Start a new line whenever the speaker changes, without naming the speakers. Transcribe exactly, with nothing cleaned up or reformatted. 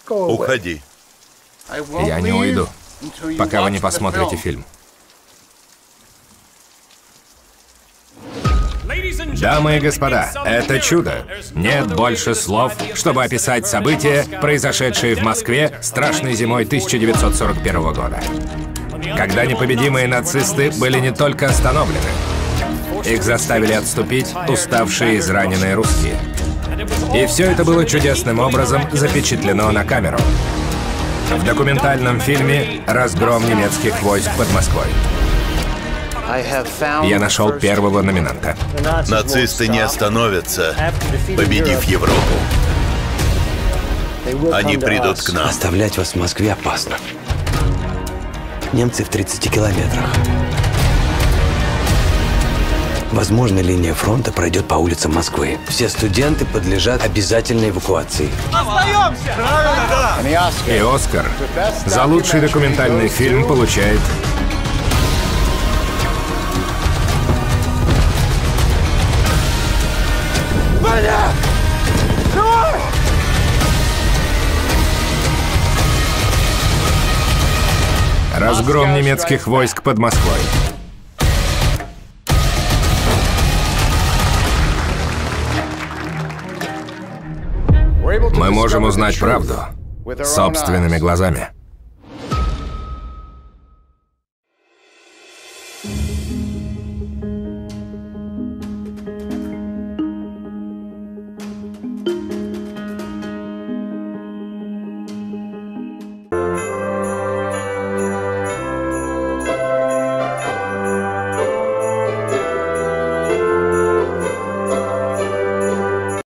Уходи.
Я не уйду, пока вы не посмотрите фильм. Дамы и господа, это чудо. Нет больше слов, чтобы описать события, произошедшие в Москве страшной зимой тысяча девятьсот сорок первого года. Когда непобедимые нацисты были не только остановлены, их заставили отступить уставшие и израненные русские. И все это было чудесным образом запечатлено на камеру. В документальном фильме «Разгром немецких войск под Москвой». Я нашел первого номинанта.
Нацисты не остановятся, победив Европу. Они придут к нам.
Оставлять вас в Москве опасно. Немцы в тридцати километрах. Возможно, линия фронта пройдет по улицам Москвы. Все студенты подлежат обязательной эвакуации.
Остаемся!
Правильно, да. И Оскар за лучший документальный фильм получает...
Ваня! Давай!
«Разгром немецких войск под Москвой». Мы можем узнать правду собственными глазами.